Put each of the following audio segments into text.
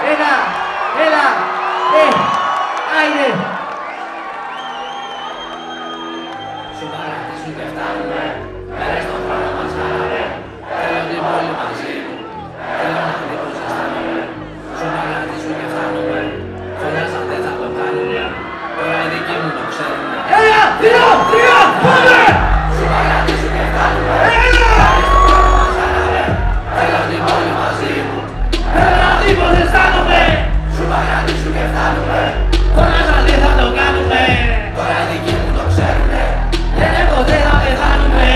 Ένα, έλα, άιντε. Σου παρατήσουν και φτάνουμε, μέρες στον χρόνο μας χάναμε. Θέλω την πόλη μαζί μου, θέλω να δει πως αισθάνομαι. Σου παρατήσουν και φτάνουμε, φωνάζαν δεν θα το κάνουμε. Τώρα οι δικοί μου το ξέρουνε. Ένα, δύο, τρία, πάμε! Σου παρατήσουν και φτάνουμε, μέρες στον χρόνο μας χάναμε. Θέλω την πόλη μαζί μου, Θέλω να δει πως αισθάνομαι. σου παρατήσουν και φτάνουμε. Φωνάζαν δεν θα το κάνουμε. Τώρα οι δικοί μου το ξέρουνε. Λένε πως δεν θα πεθάνουμε.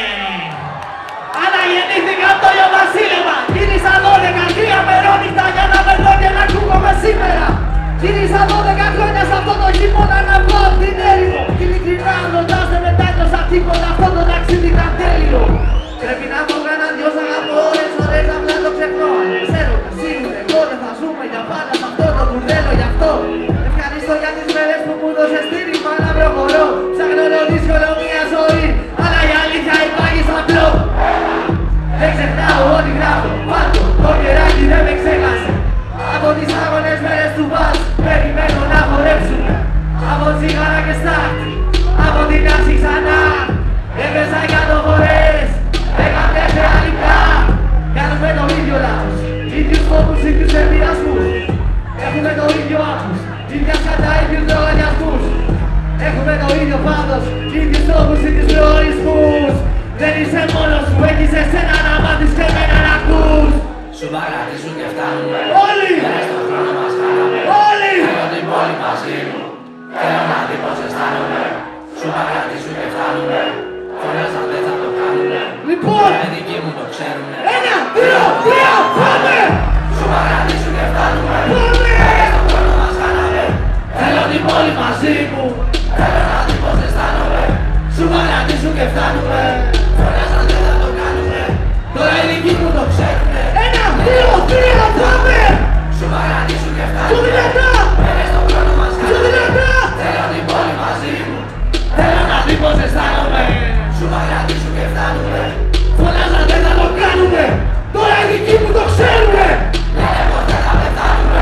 Αναγεννήθηκα από το Ιωβασίλεμα. Γύρισα 12 κρύα μερόνυχτα για να με δω και να ακούγομαι σήμερα. Γύρισα 12 χρόνια σε αυτό το χειμώνα να βγω απ' την έρημο. Κι ειλικρινά ρωτάς δεν μετάνιωσα τίποτα, αυτό το ταξίδι ήταν τέλειο. Πρέπει να πω κανέναν δυο σ' αγαπώ ώρες απλά το ξεχνώ. Ξέρω και σίγουρα εγώ δεν θα ζούμε για πάντα σ' αυτό το μπουρδέλο γι' αυτό. Ευχαριστώ για τις μέρες που μου δώσες στήριγμα να προχωρώ. Ψάχνω το δύσκολο μια ζωή, αλλά η αλήθεια υπάρχει σ' απλό. Δεν ξεχνάω ό,τι γράφω, πάντο το κεράκι δεν με ξέχασε. Από τις άγονες μέρες του μπας, περιμένω να χορέψουμε. Από τσιγάρα και στάρτ, από την τάξη ξανά. Έπαιζα 100 φορές, 14 λεπτά. Κάνουμε το ίδιο λάθος, ίδιους φόβους, ίδιους ενδιασμούς. Έχουμε το ίδιο άγχος, ίδια σκατά, ίδιους λογαριασμούς. Έχουμε το ίδιο πάθος, ίδιους στόχους, ίδιους προορισμούς. Δεν είσαι μόνος σου, έχεις εσένα να μάθεις και εμένα να ακούς. Σου παρατήσουν και φτάνουμε, Όλοι! μέρες στον χρόνο μας χάναμε. Όλοι! Θέλω την πόλη μαζί μου, θέλω να δει πως αισθάνομαι. Σου παρατήσουν και φτάνουμε, φωνάζαν δεν θα το κάνουμε. Λοιπόν! Τώρα οι δικοί μου το ξέρουνε. Ένα, δύο, τρία, πάμε! Σου παρατήσουν και φτάνουμε, Πάμε! μέρες στον χρόνο μας χάναμε. Θέλω την πόλη μαζί μου. Θέλω να δει πως αισθάνομαι. Σου παρατήσουν και φτάνουμε. Φωνάζαν δεν θα το κάνουμε. Τώρα οι δικοί μου το ξέρουνε. Ένα, δύο, τρία, πάμε! Σου παρατήσουν και Πιο φτάνουμε, δυνατά! μέρες στον χρόνο μας Πιο χάναμε. δυνατά! Θέλω την πόλη μαζί μου, Θέλω να δει πως αισθάνομαι. σου παρατήσουν και φτάνουμε. Φωνάζαν δεν θα το κάνουμε. Τώρα οι δικοί μου το ξέρουνε. Λένε πως δεν θα πεθάνουμε.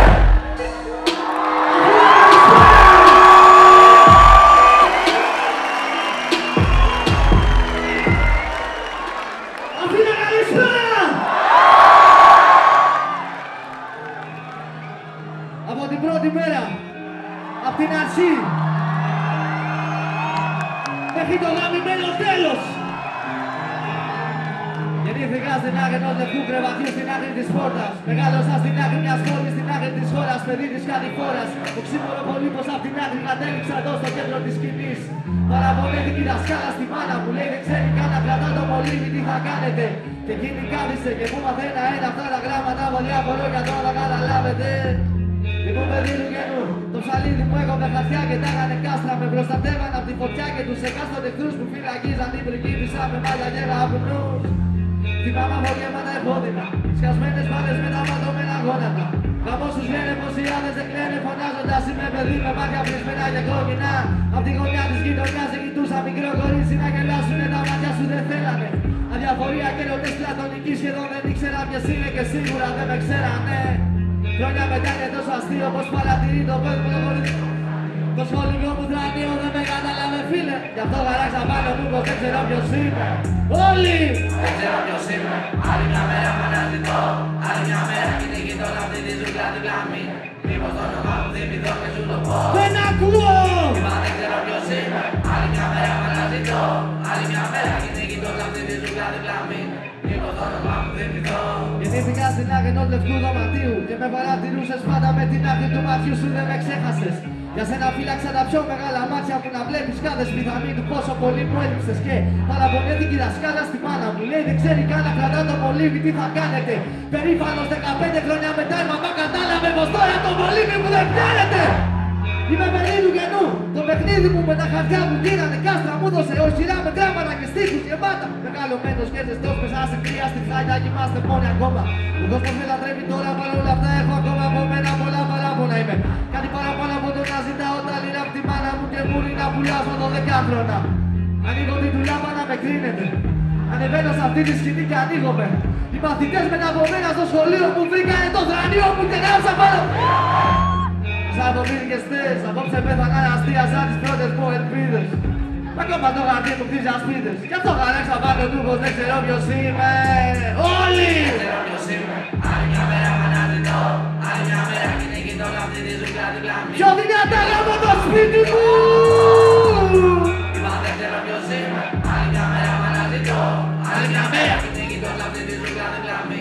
Αθήνα, καλησπέρα! Από την πρώτη μέρα, από την αρχή, μέχρι το γαμημένο τέλος. Γεννήθηκα στην άκρη ενός λευκού κρεβατιού στην άκρη της πόρτας. Μεγάλωσα στην άκρη μιας πόλης, στην άκρη της χώρας, παιδί της κατηφόρας. Οξύμορο πολύ πως απ' την άκρη κατέληξα εδώ στο κέντρο της σκηνής. Παραπονέθηκη δασκάλα στη μάνα μου, λέει δεν ξέρει καν να κρατά το μολύβι, τι θα κάνετε. Και εκείνη κάθισε και μου μάθε ένα αυτά τα γράμματα από διάφορο για τώρα θα καταλάβετε. Λοιπόν παιδί του καινού, το ψαλίδι μου έκοβε χαρτιά και τα έκανε κάστρα. Με προστατεύαν απ' τη φωτιά και τους εκάστοτε εχθρούς που φυλακίζαν την πριγκίπισσα με μάλια και ραπνούς. Θυμάμαι από γεμάτα επώδυνα, σκασμένες μπάλες με τα ματωμένα γόνατα. Καμώς τους λένε πως οι άντρες δεν κλαίνε φωνάζοντας είμαι παιδί με μάτια πλεισμένα και κόκκινα. Απ' τη γωνιά της γειτονιάς σε κοιτούσα μικρό κορίτσι να γελάσουνε τα μάτια σου δεν θέλανε. Αδιαφορία και ερωτές πλατωνική σχεδόν δεν ήξερα ποιες είναι και σίγουρα δεν με ξέρανε. Χρόνια μετά είναι τόσο αστείο πως παρατηρεί το κόσμο το πολιτικό. Το σχολικό μου δρανείο δεν με κατάλαβε φίλε. Γι' αυτό χαράξα πάνω μου πως δεν ξέρω ποιος είμαι. Όλοι! Δεν ξέρω ποιος είμαι, άλλη μια μέρα με αναζητώ. Άλλη μια μέρα κυνηγητώ αυτή τη ζούγκλα την πλάμη. Μήπως το όνομα μου θυμηθώ και σου το πω. Δεν ακούω! Είπα δεν ξέρω ποιος είμαι, άλλη μια μέρα με αναζητώ. Άλλη μια μέρα κυνηγητώ αυτή τη ζούγκλα την πλάμη. Μήπως το όνομα μου θυμηθώ. Γεννήθηκα στην άκρη ενός λευκού δωματίου και με παρατηρούσες πάντα με την άκρη του ματιού σου δεν με ξέχασες. Για σένα φύλαξα τα πιο μεγάλα μάτια που να βλέπεις κάθε σπιθαμή του πόσο πολύ μου έλειψες και παραπονέθηκη δασκάλα στη μάνα μου λέει δεν ξέρει καν να κρατά το μολύβι τι θα κάνετε. Περήφανος 15 χρόνια μετά η μαμά κατάλαβε πως τώρα το μολύβι μου δεν πιάνεται. Είμαι παιδί του καινού, το παιχνίδι μου με τα χαρτιά που γίνανε κάστρα μου δώσε οχυρά με γράμματα και στίχους γεμάτα. Μεγαλωμένος και ζεστός μέσα σε κρύα στη χάλια κι είμαστε μόνοι ακόμα. Ο κόσμος με λατρεύει τώρα παρόλα αυτά έχω ακόμα από μένα πολλά παράπονα είμαι. Κάτι παραπάνω από το να ζητάω τα λίρα απ' τη μάνα μου και μου να πουλάσω 12χρονα. Ανοίγω την τουλάπα να με κρίνετε. Ανεβαίνω σε αυτή τη σκηνή και ανοίγομαι. Οι μαθητές μετά από μένα στο σχολείο μου βρήκανε το δρανείο μου και γράψα πάνω. Σαν απομείνηκες θες, απόψε πέθανα αστεία σαν τις πρώτες μου ελπίδες. Ακόμα το γαρτί μου χτίζει ασπίδες. Κι αυτό χαράξα πάνω του πως δεν ξέρω ποιος είμαι. Όλοι! Δεν ξέρω ποιος είμαι. Άλλη μια μέρα μ' αναζητώ. Άλλη μια μέρα κι είναι κοιτώ αυτή τη ζούγκλα την πλάμη. Πιο δυνατά γάμω το σπίτι μου! Είπα δεν ξέρω ποιος είμαι. Άλλη μια μέρα μ' αναζητώ. Άλλη μια μέρα κι είναι κοιτώ αυτή τη ζούγκλα την πλάμη.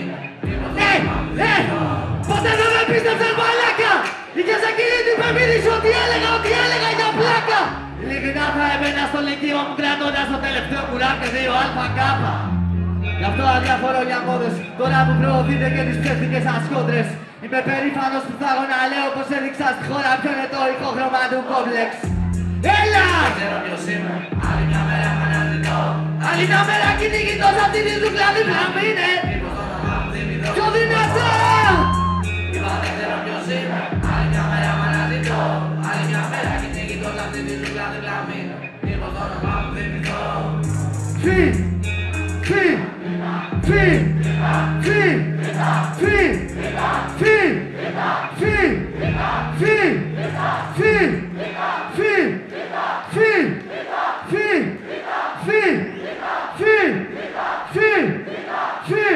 Ποτέ δεν με πίστεψες μαλάκα! Είχες εκείνη την πεποίθηση ότι έλεγα για πλάκα! Ειλικρινά θα έμπαινα στο λυκείο μου κρατώντας το τελευταίο κουράκ και 2ΑΚ. Γι' αυτό αδιαφορώ για μόδες, τώρα που προωθείτε και τις ψεύτικες σας κόντρες. Είμαι περήφανος που θα έχω να λέω πως έδειξα στη χώρα ποιο είναι το ηχόχρωμα του κόμπλεξ. Έλα! Δεν ξέρω ποιος είμαι. Άλλη μια μέρα μ' αναζητώ. Άλλη μια μέρα κυνηγητός αυτή τη ζούγκλα δίπλα μου είναι. Μήπως το όνομά μου θυμηθώ. Πιο δυνατά! Είπα δεν ξέρω ποιος είμαι. Άλλη μια μέρα μ' αναζητώ. Άλλη μια μέρα κι είναι κοιτώς αυτή τη ζούγκλα την πλάμη. Μήπως το όνομά μου θυμηθώ. Φι! Φι! Φι! Φι! Φι! Φι! Φι! Φι! Φι! Φι! Φι! Φι! Φι! Φι! Φι! Φι!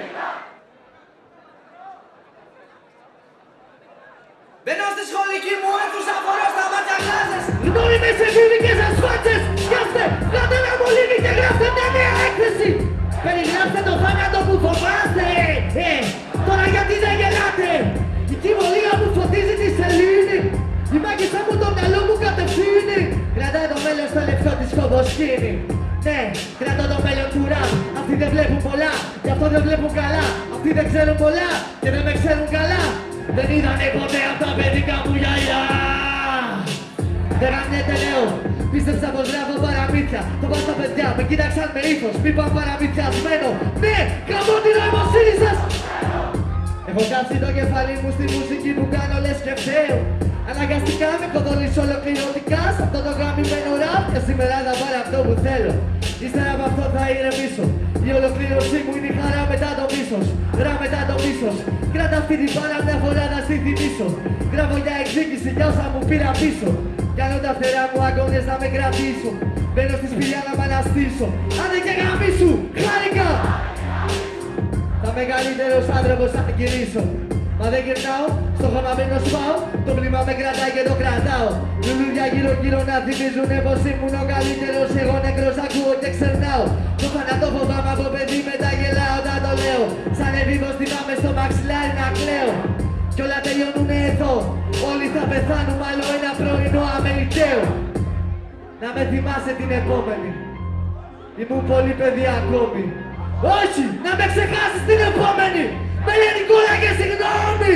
Μπαίνω στη σχολική μου αίθουσα, φορώ στα μάτια γλάζες. Γνώριμες εφήβικες ασφάλτες! Πιάστε, βγάτε ένα μολύβι και γράφτε μια νέα έκθεση! Περιγράψτε το θάνατο που φοβάστε! Τώρα γιατί δεν γελάτε! Η κυβολία μου φωτίζει τη σελήνη! Η μάγισσα μου το μυαλό μου κατευθύνει! Κρατάει το μέλλον στο λευκό της κομποσκήνη! Ναι, κρατώ το μέλλον του ραπ! Αυτοί δεν βλέπουν πολλά, γι' αυτό δεν βλέπουν καλά! Αυτοί δεν ξέρουν πολλά και δεν με ξέρουν καλά! Δεν είδανε ποτέ απ' τα παιδικά μου γυαλιά! Δεν γαμιέται λέω, πίστεψα πως γράφω παραμύθια. Το πάω στα παιδιά, με κοίταξαν με ύφος, μη πάω παραμυθιασμένο. Ναι, καμώ την νοημοσύνη σας! Έχω κάψει το κεφάλι μου στη μουσική που κάνω λες και φταίω. Αναγκαστικά με έχω δολήσει ολοκληρωτικά σε αυτό το γαμημένο ραπ και σήμερα θα πάρω αυτό που θέλω. Ύστερα από αυτό θα ηρεμήσω. Η ολοκλήρωσή μου είναι η χαρά μετά το μίσος. Ρα μετά το μίσος. Κράτα αυτή την πάρα μια φορά να στη θυμίσω. Γράφω για εκδίκηση για όσα μου πήρα πίσω. Κάνω τα φτερά μου αγώνες να με κρατήσω. Μπαίνω στη σπηλιά να μ' αναστήσω. Άντε και γαμίσου, χάρηκα! Θα μεγαλύτερος άνθρωπος θα γυρίσω. Μα δεν γυρνάω, στο χωραμένο σπάω. Το πλήμα με κρατάει και το κρατάω. Λουλούδια γύρω γύρω να θυμίζουνε πως ήμουν ο καλύτερος. Εγώ νεκρός ακούω και ξερνάω. Το θάνατο φοβάμαι από παιδί μετά γελάω όταν το λέω. Σαν εβίβος θυμάμαι στο μαξιλάρι να κλαίω. Κι όλα τελειώνουνε εδώ. Όλοι θα πεθάνουμε άλλο ένα πρωινό αμεληταίο. Να με θυμάσαι την επόμενη. Ήμουν πολύ παιδί ακόμη. Όχι! Να με ξεχάσεις την επόμενη! Με λένε Νικόλα και συγγνώμη!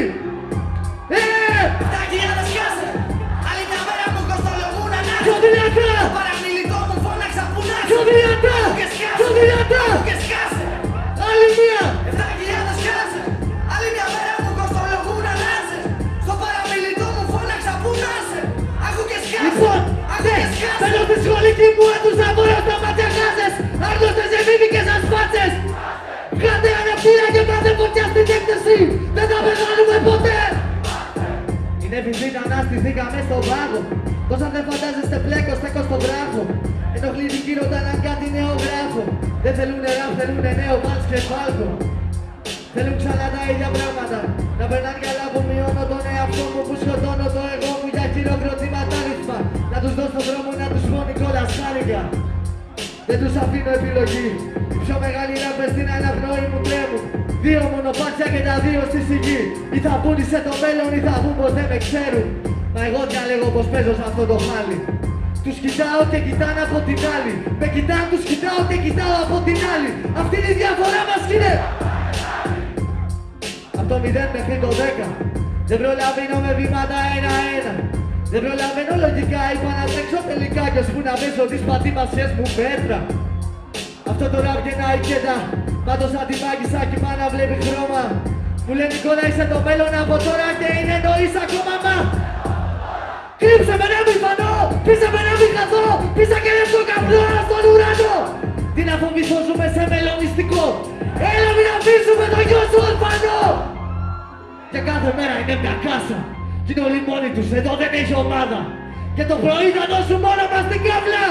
7.000 σκάσε! Άλλη μια μέρα μου κοστολογούν ανάγκη. Πιο δυνατά! Το παραμιλητό μου φώναξα που να Πιο δυνατά! Πιο δυνατά! και σκάσε! Άλλη μία! 7.000 σκάσε! Άλλη μια μέρα μου κοστολογούν ανάγκες. Στο παραμιλητό μου φώναξα που να σε. Άκου και σκάσε! Λοιπόν, ναι! Μπαίνω στη σχολική μου αίθουσα, μπορώ στα μάτια γάζες! Άγνωστες εφήβικες ασφάλτες! Βγάτε αναπτήρα και πάτε φωτιά στην έκθεση! Δεν θα πεθάνουμε ποτέ! Είναι επιβίτα να στηθήκαμε στον πάγο. Τόσα δεν φαντάζεστε πλέκο, στέκω στον βράχο. Ενοχλητικοί ρωτάνε αν κάτι νέο γράφω. Δεν θέλουνε ραπ, θέλουνε νέο μάτς και φάλκο. Θέλουν ξανά τα ίδια πράγματα. Να περνάνε καλά που μειώνω τον εαυτό μου, που σκοτώνω το εγώ μου για χειροκροτήματα ρυθμα. Να τους δώσω δρόμο να τους πω Νικόλα χάρηκα. Δεν τους αφήνω επιλογή. Οι πιο μεγάλοι ράπες στην αναπνοή μου τρέμουν. Δύο μονοπάτια και τα δύο στη σιγή. Ή θα πούν σε το μέλλον ή θα πούν πως δεν με ξέρουν. Μα εγώ διαλέγω πως παίζω σε αυτό το χάλι. Τους κοιτάω και κοιτάνε από την άλλη. Με κοιτάνε, τους κοιτάω και κοιτάω από την άλλη. Αυτή είναι η διαφορά μας κύριε. Από το 0 μέχρι το 10. Δεν προλαβαίνω με βήματα ένα-ένα. Δεν προλαβαίνω λογικά, είπα να τρέξω τελικά και ώσπου να πέσω τις πατήμασιες μου μέτρα. Αυτό το ραπ γεννάει κέντα, πάντως σαν τη μάγισσα κι η μάνα βλέπει χρώμα. Μου λένε Νικόλα είσαι το μέλλον από τώρα και είναι εννοείς ακόμα μα. Κρύψε με να μην φανώ, πίσε με να μην χαθώ, πίσα και ρε στο καπνό στον ουρανό. Τι να φοβηθώ ζούμε σε μελλονιστικό, έλα μην αφήσουμε Και κάθε μέρα είναι μια κάσα. Κι είναι όλοι μόνοι τους, εδώ δεν έχει ομάδα. Και το πρωί θα δώσουν μόνο μας την κάβλα.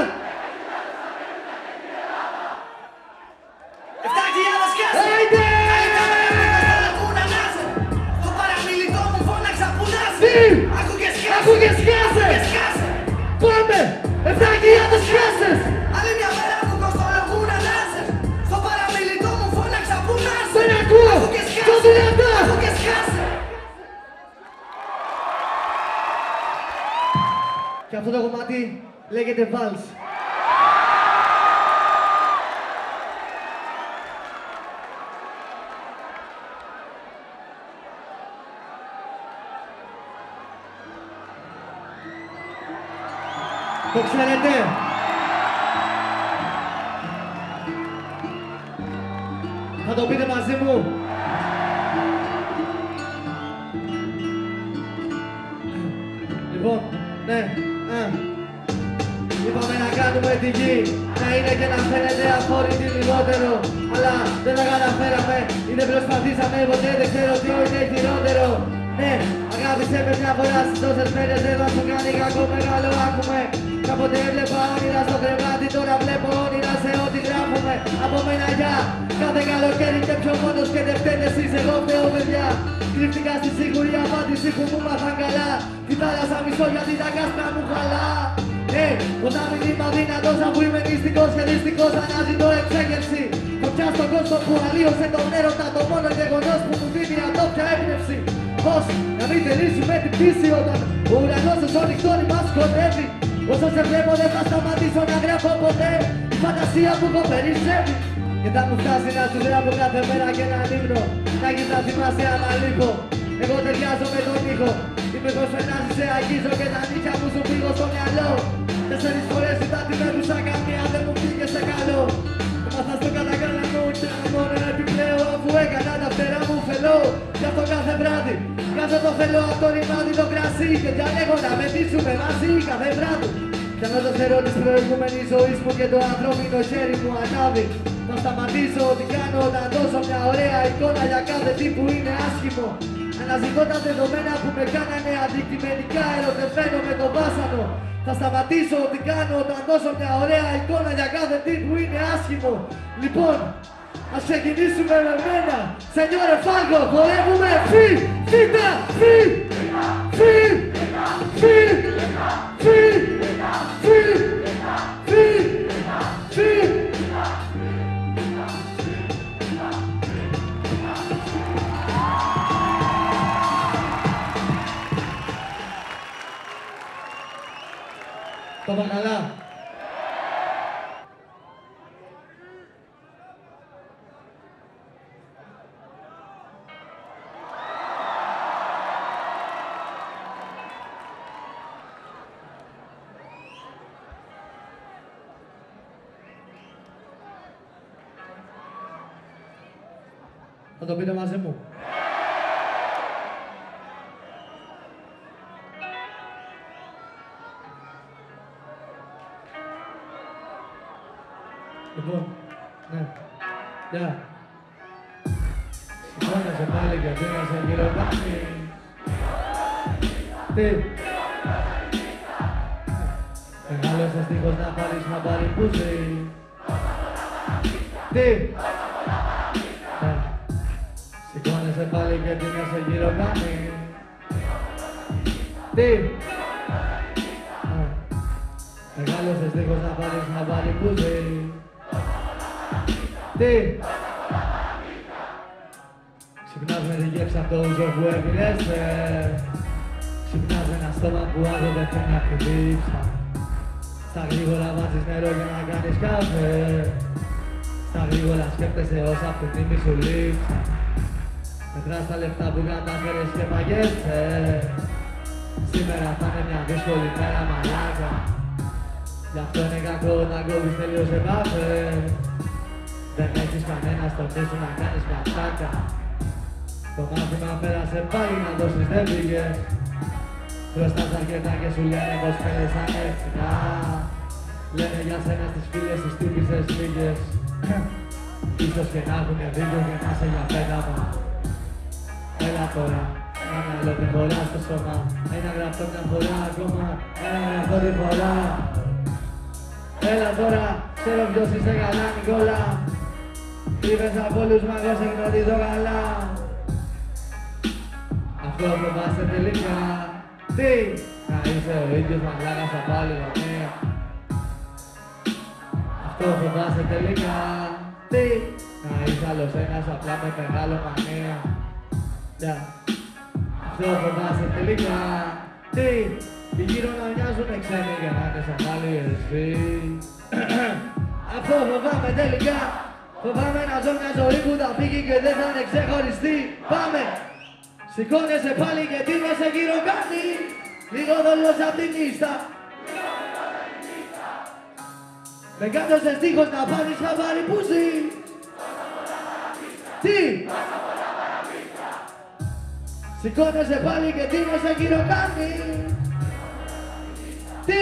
7.000 σκάσε! Άιντε! Στο παραμιλητό μου φώναξα που να Τι! Άκου και σκάσε! Πάμε! 7.000 σκάσες! Άλλη μια μέρα που κοστολογούν ανάσες. Στο παραμιλητό μου φώναξα που να Δεν ακούω! Το δυνατά! Και αυτό το κομμάτι λέγεται Vals. Το ξέρετε? Θα το πείτε μαζί μου? Λοιπόν, ναι, είπαμε να κάνουμε τη γη να είναι και να φαίνεται αφόρητη λιγότερο. Αλλά δεν τα καταφέραμε ή δεν προσπαθήσαμε ποτέ, δεν ξέρω τι είναι χειρότερο. Ναι, αγάπησε με μια φορά στις τόσες μέρες, δεν θα σου κάνει κακό μεγάλο, άκουμε. Κάποτε έβλεπα όνειρα στο κρεβάτι, τώρα βλέπω όνειρα σε ό,τι γράφουμε. Από μένα γεια, κάθε καλοκαίρι και πιο μόνος και δεν φταίνε εσείς, εγώ φταίω παιδιά. Κρύφτηκα στη σίγουρη απάντηση που μου μάθαν καλά. Τη θάλασσα μισώ γιατί τα κάστρα μου χαλά. Ποτάμι ρήμα δυνατός αφού είμαι νηστικός και δυστυχώς αναζητώ εξέγερση. Φωτιά στον κόσμο που αλλίωσε τον έρωτα, το μόνο γεγονός που μου δίνει ατόπια έμπνευση. Πώς να μην θελήσουμε την πτήση όταν ο ουρανός όσο νυχτώνει μας σκοτεύει. Όσο σε βλέπω δεν θα σταματήσω να γράφω ποτέ. Η φαντασία μου κοπερισσεύει. Και θα μου φτάσει να σου γράφω κάθε μέρα και έναν ύμνο. Να έχεις να θυμάσαι άμα λείπω. Εγώ ταιριάζω με τον ήχο. Είμαι πως φαινάζει σε αγγίζω και τα νύχια μου σου πήγω στο μυαλό. 4 φορές ήταν τη μέτουσα, καμία δεν μου πήγε σε καλό. Έμαθα στο κατακράνα μου και μόνο επιπλέον αφού έκανα τα φτερά μου φελώ. Γι' αυτό κάθε βράδυ βγάζω το φελό από το ρημάδι το κρασί και διαλέγω να μετρήσουμε μαζί κάθε βράδυ. Πιάνω το θερό της προηγούμενης ζωής μου και το ανθρώπινο χέρι μου ανάβει. Θα σταματήσω ό,τι κάνω όταν δώσω μια ωραία εικόνα για κάθε τι που είναι άσχημο. Αναζητώ τα δεδομένα που με κάνανε αντικειμενικά ερωτευμένο με το βάσανο. Θα σταματήσω ό,τι κάνω όταν δώσω μια ωραία εικόνα για κάθε τι που είναι άσχημο. Λοιπόν, ας ξεκινήσουμε με μένα. Σενιόρε Φάλκο, χορεύουμε φι, φίτα, φι, φι, φι, φι, φι, φι, φι. Το είπα καλά. Θα το πείτε μαζί μου. Λοιπόν, ναι, γεια. Σηκώνεσαι πάλι και πήγαινε γύρω πάλι. Τι. Μεγάλωσες δίχως να πάρεις χαμπάρι που ζει. Τι. Ναι. Σηκώνεσαι πάλι και πήγαινε γύρω πάλι. Τι. Μεγάλωσες δίχως να πάρεις χαμπάρι που ζει. Τι! Ξυπνάς με τη γεύση απ' το ούζο που επιλέξε. Ξυπνάς με ένα στόμα που άλλο δεν θέλει να κρυβήψα. Στα γρήγορα βάζεις νερό για να κάνεις καφέ. Στα γρήγορα σκέφτεσαι όσα από την τιμή σου λείψα. Μετράς τα λεφτά που κατάφερες και παγιέσαι. Σήμερα θα είναι μια δύσκολη μέρα μαλάκα. Γι' αυτό είναι κακό να κόβεις τελείως επάφες. Δεν έχεις κανένα στο νου σου να κάνεις μια ψάκα. Το μάθημα πέρασε πάλι να δώσεις δεν πήγες. Χρωστάς αρκετά και σου λένε πως πέρασαν εύκολα. Λένε για σένα στις φίλες τις τύπησες λίγες. Ίσως και να έχουνε δίκιο και να είσαι για πέταμα. Έλα τώρα, Ένα άλλο την φορά στο σώμα. Ένα γραφτό μια φορά ακόμα. Ένα γραφτό την φορά. Έλα τώρα, ξέρω ποιος είσαι καλά Νικόλα. Κρύβες από όλους μαγός, σε γνωρίζω καλά. Αυτό φοβάσαι τελικά. Τι, να είσαι ο ίδιος μαλάκας απ' άλλη γωνία. Αυτό φοβάσαι τελικά. Τι, να είσαι άλλος ένας απλά με μεγάλο μανία. Αυτό φοβάσαι τελικά. Τι, οι γύρω να μοιάζουνε ξένοι για να είναι σαν πάλι εσύ. Αυτό φοβάμαι τελικά. Φοβάμαι να ζω μια ζωή που θα φύγει και δεν θα είναι ξεχωριστή. Πάμε! Σηκώνεσαι πάλι και τι με σε γύρω κάνει. Λίγο δόλος απ' την νύστα. Με κάτω σε στίχος να πάρεις χαμπάρι που ζει. Τι! Σηκώνεσαι πάλι και τι με σε γύρω κάνει. Τι!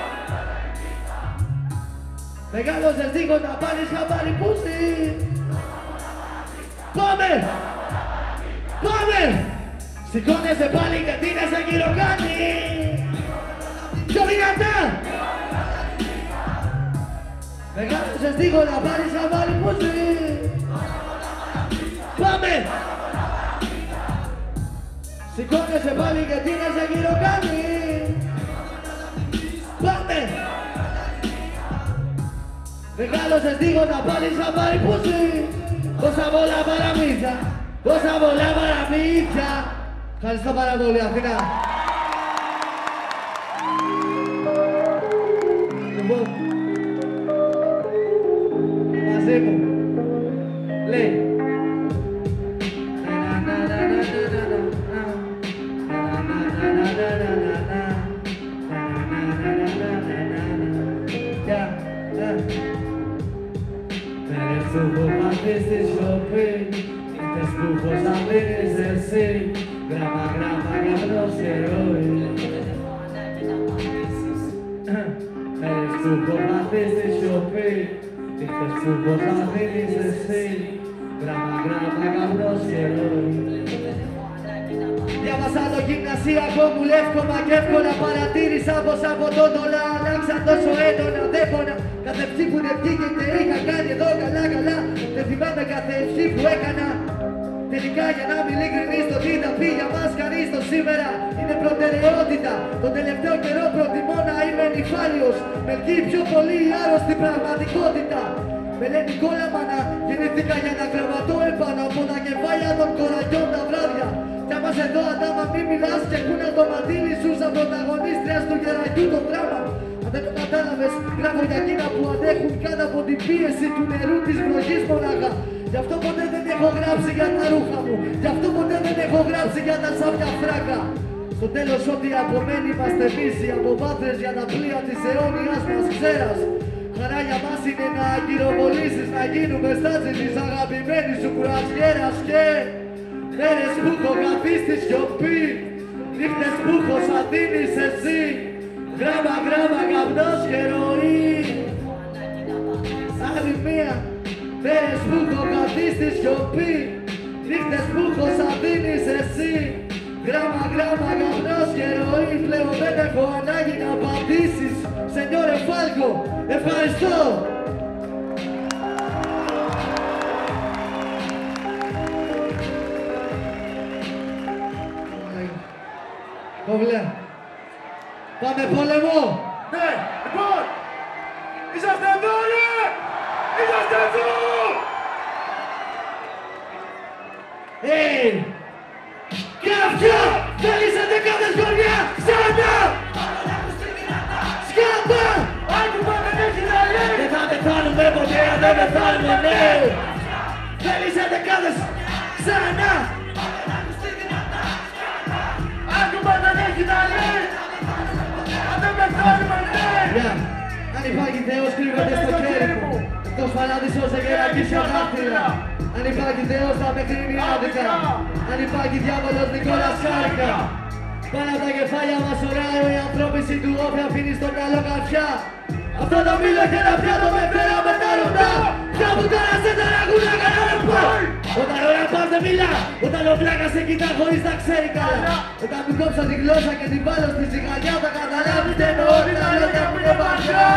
Μεγάλωσες δίχως να πάρεις χαμπάρι που ζει. Πάμε! Πάμε! Σηκώνεσαι πάλι και τι με σε γύρω κάνει. Πιο δυνατά! Μεγάλωσες δίχως να πάρεις χαμπάρι που ζει. Πάμε! Σηκώνεσαι πάλι και τι με σε γύρω κάνει. Πάμε! Μεγάλωσες δίχως να πάρεις χαμπάρι που ζει. Τόσα πολλά παραμύθια, τόσα πολλά παραμύθια. Ευχαριστώ πάρα πολύ, Αθήνα. Λοιπόν, μαζί μου, λέει. Μέρες που φοβάται στη σιωπή, νύχτες που πως θα μείνεις εσύ. Γράμμα, γράμμα, γαμνός καιρόι. Μέρες που φοβάται στη σιωπή, νύχτες που πως θα μείνεις εσύ. Γράμμα, γράμμα, γαμνός καιρόι. Διάβασα το γυμνασιακό μου λεύκομα και εύκολα παρατήρησα πως από τότε αλλάξαν τόσο έντονα. Δεν πόνα κάθε ευχή που δεν βγήκε και είχα κάνει εδώ καλά. Δεν θυμάμαι κάθε ευχή που έκανα. Τελικά για να είμαι ειλικρινής, το τι θα πει για μας κανείς το σήμερα είναι προτεραιότητα. Τον τελευταίο καιρό προτιμώ να είμαι νυφάλιος. Με βγει πιο πολύ η άρρωστη πραγματικότητα. Με λένε Νικόλα μάνα, γεννήθηκα για να κρεβατώ επάνω από τα κεφάλια των κοραγιών τα βράδια. Κι άμα εδώ αντάμα μη μιλάς και κούνα το μαντήλι σου σαν πρωταγωνίστριας του γεραγιού το δράμα. Αν δεν το κατάλαβες, γράφω για εκείνα που αντέχουν κάτω από την πίεση του νερού της βροχής μονάχα. Γι' αυτό ποτέ δεν έχω γράψει για τα ρούχα μου. Γι' αυτό ποτέ δεν έχω γράψει για τα σάπια φράγκα. Στο τέλος ό,τι απομένει είμαστε εμείς οι αποβάθρες για τα πλοία της αιώνιας μας ξέρας. Χαρά για μας είναι να αγκυροβολήσεις, να γίνουμε στάζι της αγαπημένης σου κουρασιέρας και μέρες που έχω καθεί στη σιωπή, νύχτες που έχω σαν δίνεις εσύ. Γράμμα, γράμμα, καπνός και ροή. Άλλη μία. Μέρες που έχω καθεί στη σιωπή, νύχτες που έχω σαν δίνεις εσύ. Γράμμα, γράμμα, καπνός και ροή. Πλέον δεν έχω ανάγκη να απαντήσεις. Σενιόρε Φάλκο, ευχαριστώ. Κόβλε. Πάμε πόλεμο! Ναι, λοιπόν! Είσαστε εδώ, ρε! Είσαστε εδώ! Καφιά! Θέλεις δεκάδες γωνιά! Ξανά! Σκάμπα! Άκουμα δεν έχει να λέει! Δεν θα πεθάνουμε ποτέ αν δεν πεθάνουμε, ναι! Θέλεις δεκάδες! Ξανά! Άκουμα δεν έχει να λέει! Αν δεν πεθάνουμε, ναι! Αν υπάρχει Θεός κρύβεται στο χέρι μου. Εκτός παράδεισος σε γερακίσια δάχτυλα. Αν υπάρχει Θεός θα με κρίνει άδικα. Αν υπάρχει διάβολος Νικόλας χάρηκα. Πάνω από τα κεφάλια μας ωράει η ανθρώπιση του όποια αφήνει στο μυαλό καρφιά. Αυτό το μήλο και ένα πιάτο με φέρα με τα ρωτά. Ποια που τώρα σε ταραγούνα κανένα πω. Όταν ο ραπάς δεν μιλά. Όταν ο βλάκας σε κοιτά χωρίς να ξέρει καλά. Όταν μου κόψω τη γλώσσα και την βάλω στη ζυγαριά, θα καταλάβεις τι εννοώ ότι τα λόγια μου είναι βαριά.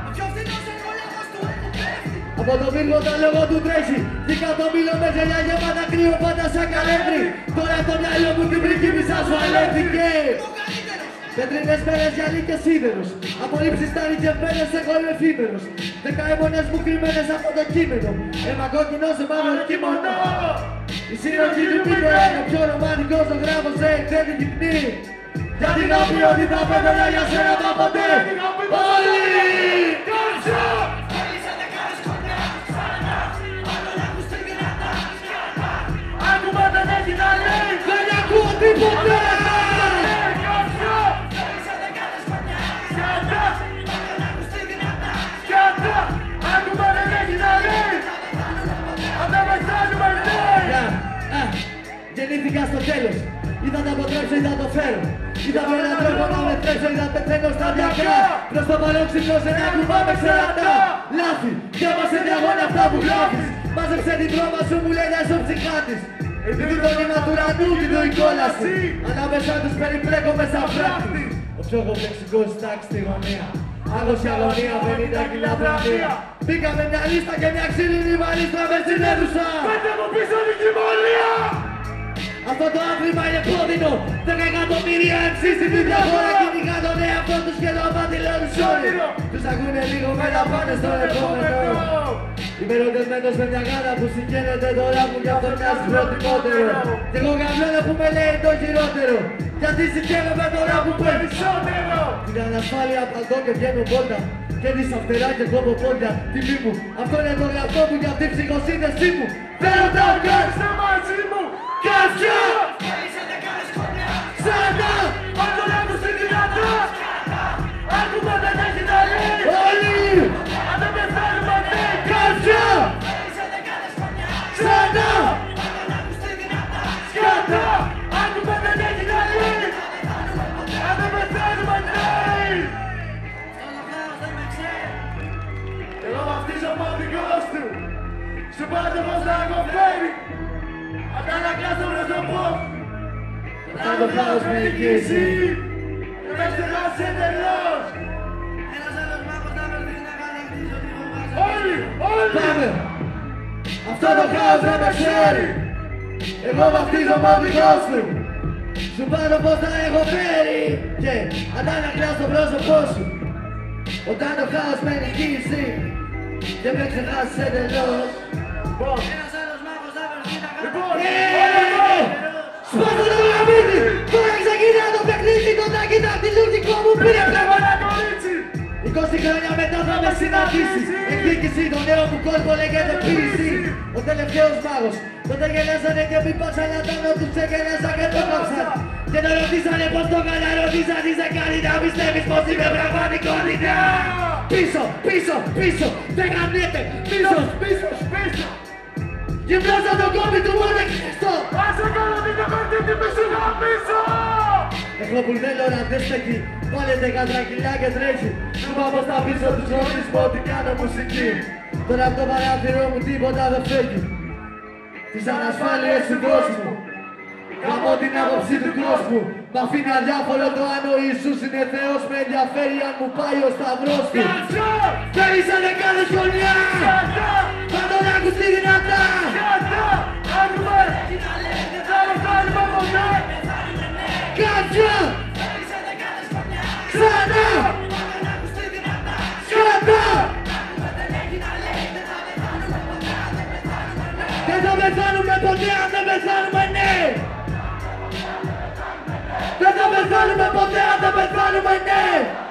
Από το πύργο το λόγο του τρέχει. Δίκα το μήλο με γελιά γεμάτα κρύο πάντα σαν καλέμπρι. Τώρα το μυαλό μου την πρικύπης ασφαλεύτηκε. Πέτρινες μέρες γυαλί και σίδερος. Απολύψεις τα ρικευμένες, εγώ είμαι εφήμερος. 10 αιμονές μου κρυμμένες από το κείμενο. Αίμα κόκκινο σε μαύρο κείμενο. Η συνοχή του πείτε είναι πιο ρομαντικός, το γράφω σε εκθέτη γυπνή. Γιατί να πει ότι τα πέτρια για σένα τα ποτέ. Όλοι! Κόψω! Άκουμα δεν έχει να λέει. Δεν ακούω τίποτα! Γεννήθηκα στο τέλος. Ή θα τα αποτρέψω ή θα το φέρω. Ή θα βρω έναν τρόπο να με τρέψω ή θα πεθαίνω σταδιακά. Προς το παρόν ξυπνός ένα κουμπά με ξερατά. Λάθη, διάβασε διαγώνια αυτά που γράφεις. Μάζεψε την τρόμα σου, μου λέει να είσαι ο ψυχάτης. Επειδή το νήμα του ουρανού την το η κόλαση. Ανάμεσα τους περιπλέκομαι σαν φράχτη. Ο πιο κομπλεξικός τάξη στη γωνία. Άγωση αγωνία, 50 κιλά βραβεία. Μπήκα με μια λίστα και μια ξύλινη βαλίστρα μες στην αίθουσα. Πέντε μου πίσω την κοιμωλία. Αυτό το άθλημα είναι πόδινο. 10 εκατομμύρια MCs στην ίδια χώρα κυνηγά τον εαυτό τους και το απαντηλώνουν όλοι. Τους ακούνε λίγο μετά πάνε στον επόμενο. Είμαι ερωτευμένος με μια γάτα που συγχαίρεται τώρα που γι' αυτό μοιάζει προτιμότερο. Κι εγώ γαμμένο που με λέει το χειρότερο. Γιατί συγχαίρομαι τώρα που περισσότερο. Την ανασφάλεια παλτώ και βγαίνω πόρτα. Και δεις αυτερά και κόβω πόδια. Τιμή μου, αυτό είναι το γραφτό μου για αυτή η ψυχοσύνδεσή μου. Θέλω τα οργάνιστα μαζί μου. Κάτια! Ξανά! Αν τον άκουσε δυνατά. Άκουμα δεν έχει να λέει. Όλοι! Αν δεν πεθάνουμε ναι. Κάτια! Ξανά! Σκάτα! Άκουμα δεν έχει να λέει. Αν δεν πεθάνουμε ναι. Εγώ βαφτίζω μοδικός του. Σου πάτε πως να έχω φέρει. Αντανακλάσω πρόσωπος. Θα το χάος με νικήσει. Και με ξεχάσει εντελώς. Όλοι! Πάμε! Αυτό το χάος δεν με ξέρει. Εγώ βαφτίζω μοδικός του. Σου πάνω πως θα έχω φέρει. Και αντανακλάς το πρόσωπό σου. Όταν το χάος με νικήσει. Και με ξεχάσεις εντελώς. Σπάστε το γραμμίδι! Τώρα ξεκινά το παιχνίδι, το τάκιτα τηλεοπτικό μου πήρε πλέον ένα κορίτσι! 20 χρόνια μετά θα με συναντήσει. Εκδίκηση, το νέο μου κόσμο λέγεται ποίηση. Ο τελευταίος μάγος. Τότε γενέσανε και μη πάσα να τάνω τους ξεγενέσα και το κόψαν. Και το ρωτήσανε πως το καλά, ρωτήσαν τι σε κάνει να πιστεύεις πως είμαι πραγματικότητα. Πίσω, πίσω, πίσω, δεν γαμνιέται, πίσω, πίσω, πίσω. Γυμνώσα το κόμπι του Μοντε Χριστό. Άσε κάνω την κοκορτή μη σου γαμίσω. Έχω μπουρδέλο να δεν στέκει. Βάλε 10 κιλά και τρέχει. Σου πάω στα πίσω τους ρωτήσεις μου ότι κάνω μουσική. Τώρα από το παράθυρο μου τίποτα δεν φεύγει. Τις ανασφάλειες του κόσμου. Γαμώ την άποψη του κόσμου. Μ' αφήνει αδιάφορο το αν ο Ιησούς είναι Θεός. Με ενδιαφέρει αν μου πάει ο σταυρός του. Θέλεις να δεν κάνεις χρονιά. Θα τον ακουστεί δυνατά. Άκουμε! Θα το κάνουμε ποτέ! Κάτια! Ξανά! Σκάτα! Δεν θα πεθάνουμε ποτέ αν δεν πεθάνουμε ναι! Δεν θα πεθάνουμε ποτέ αν δεν πεθάνουμε ναι!